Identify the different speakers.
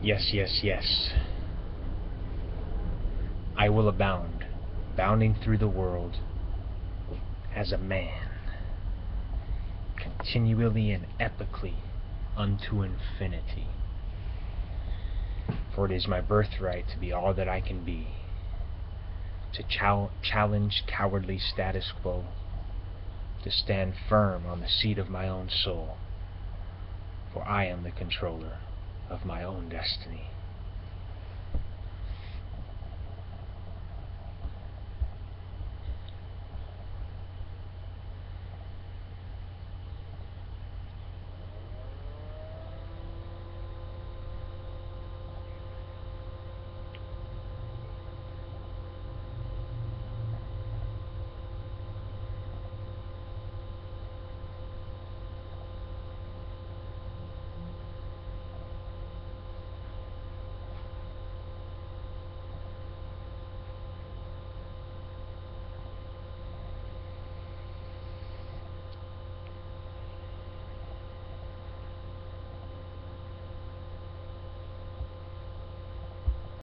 Speaker 1: Yes, yes, yes. I will abound, bounding through the world as a man, continually and epically unto infinity. For it is my birthright to be all that I can be, to challenge cowardly status quo, to stand firm on the seat of my own soul, for I am the controller of my own destiny.